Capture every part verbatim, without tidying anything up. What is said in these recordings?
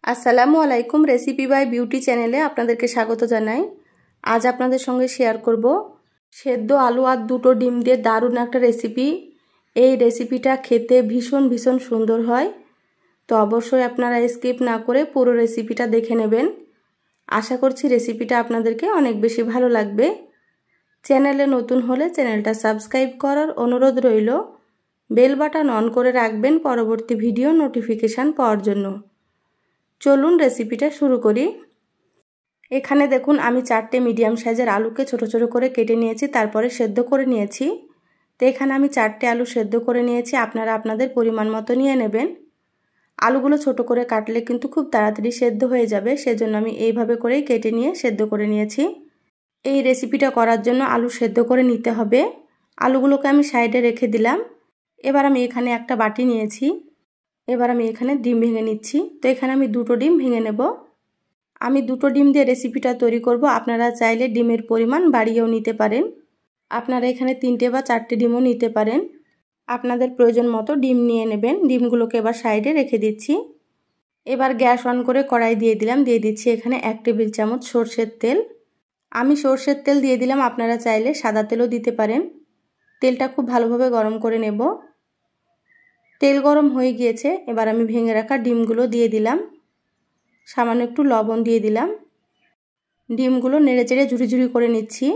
আসসালামু আলাইকুম recipe by beauty চ্যানেলে আপনাদেরকে স্বাগত জানাই। আজ আপনাদের সঙ্গে শেয়ার করব সেদ্ধ আলু আর দুটো ডিম দিয়ে দারুণ একটা রেসিপি। এই রেসিপিটা খেতে ভীষণ ভীষণ সুন্দর হয়, তো অবশ্যই আপনারা স্কিপ না করে পুরো রেসিপিটা দেখে নেবেন। আশা করছি রেসিপিটা আপনাদেরকে অনেক বেশি ভালো লাগবে। চ্যানেলে নতুন হলে চ্যানেলটা সাবস্ক্রাইব করার অনুরোধ রইল। বেল বাটন অন করে রাখবেন পরবর্তী ভিডিও নোটিফিকেশান পাওয়ার জন্য। চলুন রেসিপিটা শুরু করি। এখানে দেখুন আমি চারটে মিডিয়াম সাইজের আলুকে ছোট ছোট করে কেটে নিয়েছি, তারপরে সেদ্ধ করে নিয়েছি। তো এখানে আমি চারটে আলু সেদ্ধ করে নিয়েছি, আপনারা আপনাদের পরিমাণ মতো নিয়ে নেবেন। আলুগুলো ছোট করে কাটলে কিন্তু খুব তাড়াতাড়ি সেদ্ধ হয়ে যাবে, সেজন্য আমি এইভাবে করেই কেটে নিয়ে সেদ্ধ করে নিয়েছি। এই রেসিপিটা করার জন্য আলু সেদ্ধ করে নিতে হবে। আলুগুলোকে আমি সাইডে রেখে দিলাম। এবার আমি এখানে একটা বাটি নিয়েছি। এবার আমি এখানে ডিম ভেঙে নিচ্ছি। তো এখানে আমি দুটো ডিম ভেঙে নেব। আমি দুটো ডিম দিয়ে রেসিপিটা তৈরি করব, আপনারা চাইলে ডিমের পরিমাণ বাড়িয়েও নিতে পারেন। আপনারা এখানে তিনটে বা চারটে ডিমও নিতে পারেন। আপনাদের প্রয়োজন মতো ডিম নিয়ে নেবেন। ডিমগুলোকে এবার সাইডে রেখে দিচ্ছি। এবার গ্যাস অন করে কড়াই দিয়ে দিলাম। দিয়ে দিচ্ছি এখানে এক টেবিল চামচ সর্ষের তেল। আমি সর্ষের তেল দিয়ে দিলাম, আপনারা চাইলে সাদা তেলও দিতে পারেন। তেলটা খুব ভালোভাবে গরম করে নেব। তেল গরম হয়ে গিয়েছে, এবার আমি ভেঙে রাখা ডিমগুলো দিয়ে দিলাম। সামান্য একটু লবণ দিয়ে দিলাম। ডিমগুলো নেড়ে চেড়ে ঝুড়ি ঝুড়ি করে নিচ্ছি।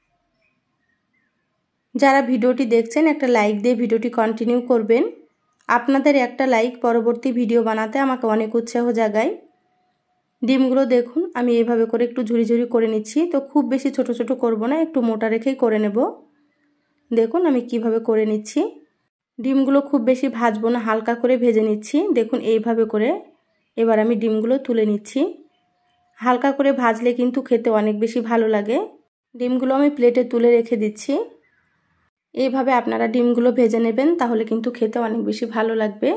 যারা ভিডিওটি দেখছেন একটা লাইক দিয়ে ভিডিওটি কন্টিনিউ করবেন। আপনাদের একটা লাইক পরবর্তী ভিডিও বানাতে আমাকে অনেক উৎসাহ জাগায়। ডিমগুলো দেখুন আমি এইভাবে করে একটু ঝুড়ি ঝুড়ি করে নিচ্ছি। তো খুব বেশি ছোট ছোট করব না, একটু মোটা রেখেই করে নেব। দেখুন আমি কিভাবে করে নিচ্ছি। ডিমগুলো খুব বেশি ভাজবো না, হালকা করে ভেজে নিচ্ছি। দেখুন এইভাবে করে এবার আমি ডিমগুলো তুলে নিচ্ছি। হালকা করে ভাজলে কিন্তু খেতে অনেক বেশি ভালো লাগে। ডিমগুলো আমি প্লেটে তুলে রেখে দিচ্ছি। এইভাবে আপনারা ডিমগুলো ভেজে নেবেন, তাহলে কিন্তু খেতে অনেক বেশি ভালো লাগবে।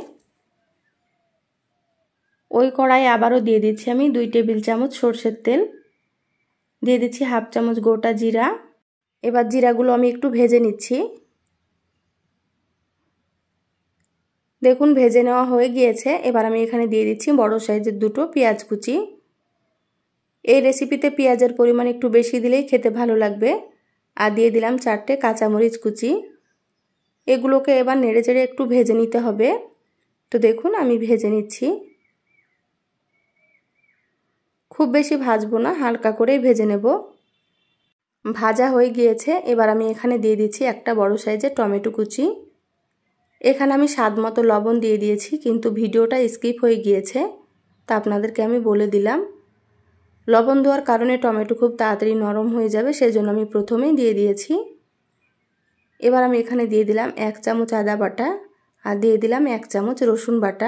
ওই কড়াইয়ে আবারও দিয়ে দিচ্ছি আমি দুই টেবিল চামচ সর্ষের তেল। দিয়ে দিচ্ছি হাফ চামচ গোটা জিরা। এবার জিরাগুলো আমি একটু ভেজে নিচ্ছি। দেখুন ভেজে নেওয়া হয়ে গিয়েছে। এবার আমি এখানে দিয়ে দিচ্ছি বড় সাইজের দুটো পেঁয়াজ কুচি। এই রেসিপিতে পেঁয়াজের পরিমাণ একটু বেশি দিলেই খেতে ভালো লাগবে। আর দিয়ে দিলাম চারটে কাঁচামরিচ কুচি। এগুলোকে এবার নেড়ে চেড়ে একটু ভেজে নিতে হবে। তো দেখুন আমি ভেজে নিচ্ছি। খুব বেশি ভাজবো না, হালকা করেই ভেজে নেব। ভাজা হয়ে গিয়েছে। এবার আমি এখানে দিয়ে দিচ্ছি একটা বড় সাইজের টমেটো কুচি। এখানে আমি স্বাদ মতো লবণ দিয়ে দিয়েছি, কিন্তু ভিডিওটা স্কিপ হয়ে গিয়েছে, তা আপনাদেরকে আমি বলে দিলাম। লবণ দেওয়ার কারণে টমেটো খুব তাড়াতাড়ি নরম হয়ে যাবে, সেজন্য আমি প্রথমেই দিয়ে দিয়েছি। এবার আমি এখানে দিয়ে দিলাম এক চামচ আদা বাটা আর দিয়ে দিলাম এক চামচ রসুন বাটা।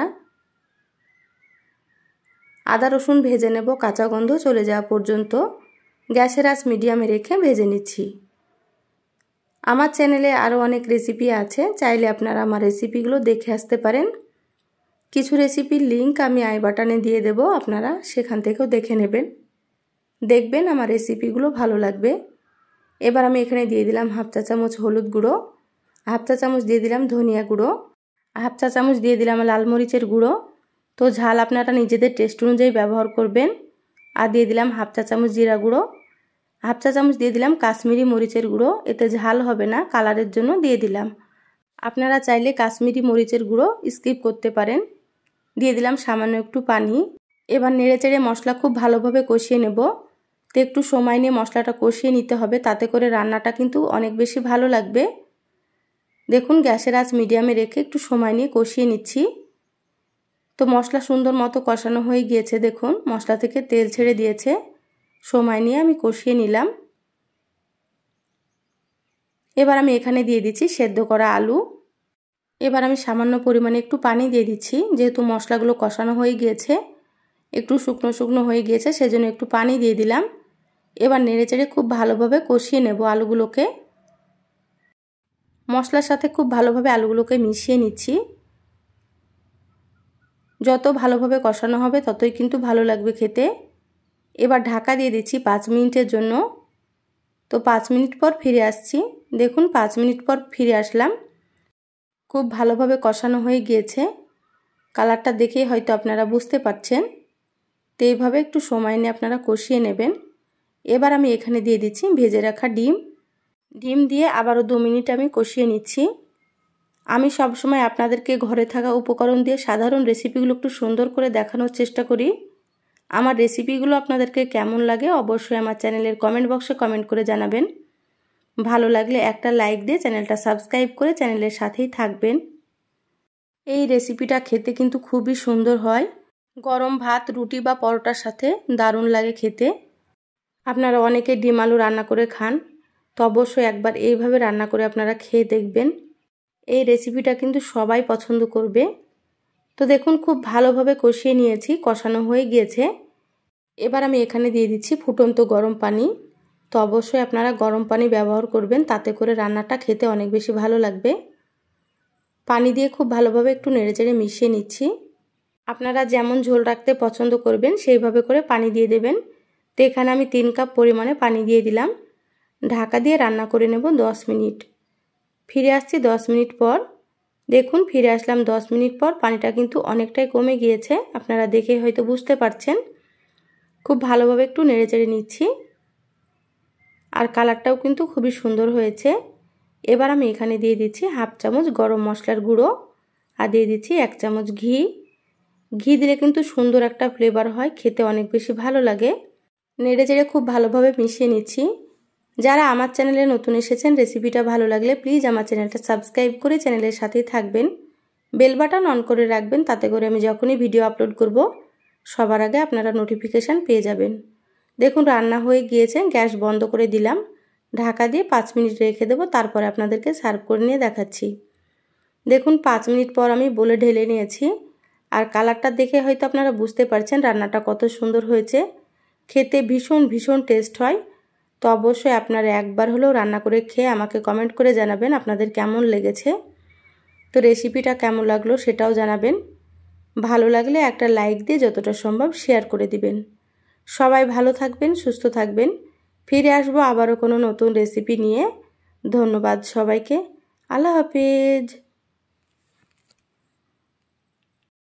আদা রসুন ভেজে নেব কাঁচা গন্ধ চলে যাওয়া পর্যন্ত। গ্যাসের আঁচ মিডিয়ামে রেখে ভেজে নিচ্ছি। আমার চ্যানেলে আরও অনেক রেসিপি আছে, চাইলে আপনারা আমার রেসিপিগুলো দেখে আসতে পারেন। কিছু রেসিপির লিংক আমি আই বাটনে দিয়ে দেব, আপনারা সেখান থেকেও দেখে নেবেন। দেখবেন আমার রেসিপিগুলো ভালো লাগবে। এবার আমি এখানে দিয়ে দিলাম হাফ চা চামচ হলুদ গুঁড়ো, হাফ চা চামচ দিয়ে দিলাম ধনিয়া গুঁড়ো, হাফ চা চামচ দিয়ে দিলাম লাল মরিচের গুঁড়ো। তো ঝাল আপনারা নিজেদের টেস্ট অনুযায়ী ব্যবহার করবেন। আর দিয়ে দিলাম হাফ চা চামচ জিরা গুঁড়ো, হাফ চা চামচ দিয়ে দিলাম কাশ্মীরি মরিচের গুঁড়ো। এতে ঝাল হবে না, কালারের জন্য দিয়ে দিলাম। আপনারা চাইলে কাশ্মীরি মরিচের গুঁড়ো স্কিপ করতে পারেন। দিয়ে দিলাম সামান্য একটু পানি। এবার নেড়ে চেড়ে মশলা খুব ভালোভাবে কষিয়ে নেব। তো একটু সময় নিয়ে মশলাটা কষিয়ে নিতে হবে, তাতে করে রান্নাটা কিন্তু অনেক বেশি ভালো লাগবে। দেখুন গ্যাসের আঁচ মিডিয়ামে রেখে একটু সময় নিয়ে কষিয়ে নিচ্ছি। তো মশলা সুন্দর মতো কষানো হয়ে গিয়েছে। দেখুন মশলা থেকে তেল ছেড়ে দিয়েছে। সময় নিয়ে আমি কষিয়ে নিলাম। এবার আমি এখানে দিয়ে দিচ্ছি সেদ্ধ করা আলু। এবার আমি সামান্য পরিমাণে একটু পানি দিয়ে দিচ্ছি, যেহেতু মশলাগুলো কষানো হয়ে গিয়েছে, একটু শুকনো শুকনো হয়ে গিয়েছে, সেজন্য একটু পানি দিয়ে দিলাম। এবার নেড়ে চেড়ে খুব ভালোভাবে কষিয়ে নেব আলুগুলোকে। মশলার সাথে খুব ভালোভাবে আলুগুলোকে মিশিয়ে নিচ্ছি। যত ভালোভাবে কষানো হবে ততই কিন্তু ভালো লাগবে খেতে। এবার ঢাকা দিয়ে দিচ্ছি পাঁচ মিনিটের জন্য। তো পাঁচ মিনিট পর ফিরে আসছি। দেখুন পাঁচ মিনিট পর ফিরে আসলাম। খুব ভালোভাবে কষানো হয়ে গিয়েছে। কালারটা দেখেই হয়তো আপনারা বুঝতে পারছেন। তো এইভাবে একটু সময় নিয়ে আপনারা কষিয়ে নেবেন। এবার আমি এখানে দিয়ে দিচ্ছি ভেজে রাখা ডিম। ডিম দিয়ে আবারও দু মিনিট আমি কষিয়ে নিচ্ছি। আমি সবসময় আপনাদেরকে ঘরে থাকা উপকরণ দিয়ে সাধারণ রেসিপিগুলো একটু সুন্দর করে দেখানোর চেষ্টা করি। আমার রেসিপিগুলো আপনাদেরকে কেমন লাগে অবশ্যই আমার চ্যানেলের কমেন্ট বক্সে কমেন্ট করে জানাবেন। ভালো লাগলে একটা লাইক দিয়ে চ্যানেলটা সাবস্ক্রাইব করে চ্যানেলের সাথেই থাকবেন। এই রেসিপিটা খেতে কিন্তু খুবই সুন্দর হয়। গরম ভাত, রুটি বা পরোটার সাথে দারুণ লাগে খেতে। আপনারা অনেকে ডিম আলু রান্না করে খান, তো অবশ্যই একবার এইভাবে রান্না করে আপনারা খেয়ে দেখবেন। এই রেসিপিটা কিন্তু সবাই পছন্দ করবে। তো দেখুন খুব ভালোভাবে কষিয়ে নিয়েছি, কষানো হয়ে গিয়েছে। এবার আমি এখানে দিয়ে দিচ্ছি ফুটন্ত গরম পানি। তো অবশ্যই আপনারা গরম পানি ব্যবহার করবেন, তাতে করে রান্নাটা খেতে অনেক বেশি ভালো লাগবে। পানি দিয়ে খুব ভালোভাবে একটু নেড়েচেড়ে মিশিয়ে নিচ্ছি। আপনারা যেমন ঝোল রাখতে পছন্দ করবেন সেইভাবে করে পানি দিয়ে দেবেন। তো এখানে আমি তিন কাপ পরিমাণে পানি দিয়ে দিলাম। ঢাকা দিয়ে রান্না করে নেব দশ মিনিট। ফিরে আসছি দশ মিনিট পর। দেখুন ফিরে আসলাম দশ মিনিট পর। পানিটা কিন্তু অনেকটাই কমে গিয়েছে, আপনারা দেখে হয়তো বুঝতে পারছেন। খুব ভালোভাবে একটু নেড়েচেড়ে নিচ্ছি, আর কালারটাও কিন্তু খুবই সুন্দর হয়েছে। এবার আমি এখানে দিয়ে দিচ্ছি হাফ চামচ গরম মশলার গুঁড়ো, আর দিয়ে দিচ্ছি এক চামচ ঘি। ঘি দিলে কিন্তু সুন্দর একটা ফ্লেভার হয়, খেতে অনেক বেশি ভালো লাগে। নেড়েচেড়ে খুব ভালোভাবে মিশিয়ে নিচ্ছি। যারা আমার চ্যানেলে নতুন এসেছেন, রেসিপিটা ভালো লাগলে প্লিজ আমার চ্যানেলটা সাবস্ক্রাইব করে চ্যানেলের সাথেই থাকবেন। বেল বাটন অন করে রাখবেন, তাতে করে আমি যখনই ভিডিও আপলোড করব সবার আগে আপনারা নোটিফিকেশান পেয়ে যাবেন। দেখুন রান্না হয়ে গিয়েছে, গ্যাস বন্ধ করে দিলাম। ঢাকা দিয়ে পাঁচ মিনিট রেখে দেবো, তারপরে আপনাদেরকে সার্ভ করে নিয়ে দেখাচ্ছি। দেখুন পাঁচ মিনিট পর আমি বলে ঢেলে নিয়েছি, আর কালারটা দেখে হয়তো আপনারা বুঝতে পারছেন রান্নাটা কত সুন্দর হয়েছে। খেতে ভীষণ ভীষণ টেস্ট হয়। তো অবশ্যই আপনারা একবার হলেও রান্না করে খেয়ে আমাকে কমেন্ট করে জানাবেন আপনাদের কেমন লেগেছে। তো রেসিপিটা কেমন লাগলো সেটাও জানাবেন। ভালো লাগলে একটা লাইক দিয়ে যতটা সম্ভব শেয়ার করে দিবেন। সবাই ভালো থাকবেন, সুস্থ থাকবেন। ফিরে আসবো আবারও কোনো নতুন রেসিপি নিয়ে। ধন্যবাদ সবাইকে। আল্লাহ হাফেজ।